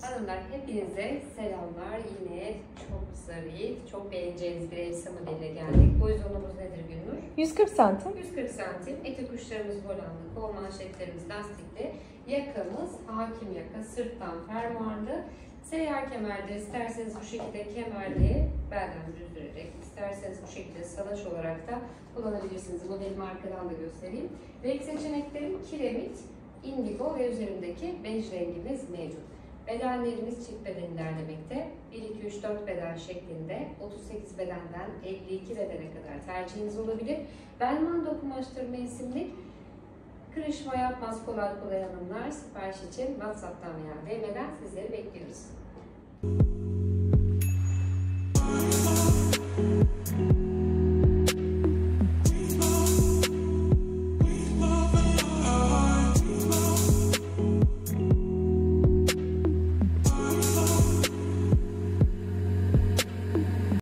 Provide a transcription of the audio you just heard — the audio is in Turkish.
Hanımlar hepinize selamlar. Yine çok zarif, çok beğeneceğiniz bir elbise modeliyle geldik. Boy zonumuz nedir Gülnur? 140 santim. 140 santim. Etek uçlarımız volanlı, kol manşetlerimiz lastikli. Yakamız hakim yaka, sırttan fermuarlı. Seyyar kemerde isterseniz bu şekilde kemerli belden düzdürerek, isterseniz bu şekilde salaş olarak da kullanabilirsiniz. Modelimi arkadan da göstereyim. Renk seçeneklerim kiremit, indigo ve üzerindeki bej rengimiz mevcut. Bedenlerimiz çift beden ilerlemekte. 1, 2, 3, 4 beden şeklinde 38 bedenden 52 bedene kadar tercihiniz olabilir. Belmando kumaştır mevsimlik. Kırışma yapmaz kolay kolay hanımlar. Sipariş için WhatsApp'tan veya DM'den sizleri bekliyoruz.